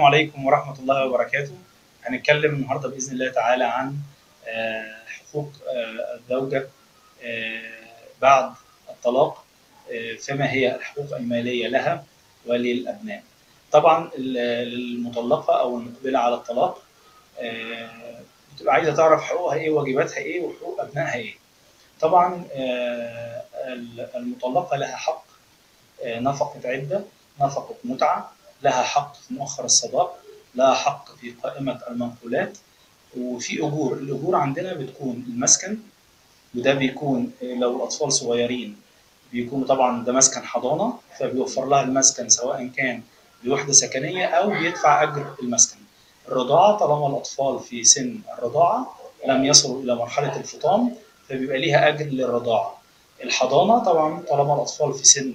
السلام عليكم ورحمة الله وبركاته. هنتكلم النهارده بإذن الله تعالى عن حقوق الزوجة بعد الطلاق، فيما هي الحقوق المالية لها وللأبناء. طبعا المطلقة أو المقبلة على الطلاق بتبقى عايزة تعرف حقوقها إيه وواجباتها إيه وحقوق أبنائها إيه. طبعا المطلقة لها حق نفقة عدة، نفقة متعة، لها حق في مؤخر الصداق، لها حق في قائمة المنقولات، وفي أجور. الأجور عندنا بتكون المسكن، وده بيكون لو الأطفال صغيرين بيكونوا طبعا ده مسكن حضانة، فبيوفر لها المسكن سواء كان بوحدة سكنية أو بيدفع أجر المسكن. الرضاعة طالما الأطفال في سن الرضاعة لم يصلوا إلى مرحلة الفطام فبيبقى ليها أجر للرضاعة. الحضانة طبعا طالما الأطفال في سن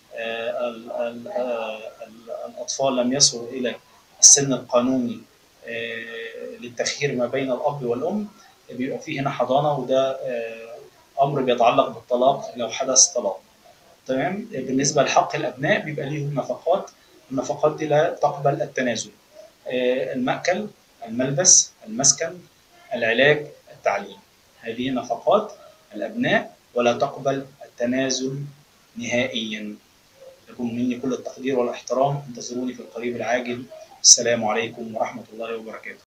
الأطفال لم يصلوا إلى السن القانوني للتخيير ما بين الأب والأم بيبقى فيه هنا حضانة، وده أمر بيتعلق بالطلاق لو حدث طلاق. تمام. بالنسبة لحق الأبناء بيبقى ليهم نفقات، النفقات دي لا تقبل التنازل. المأكل، الملبس، المسكن، العلاج، التعليم، هذه نفقات الأبناء ولا تقبل التنازل نهائيا. لكم مني كل التقدير والاحترام، انتظروني في القريب العاجل. السلام عليكم ورحمة الله وبركاته.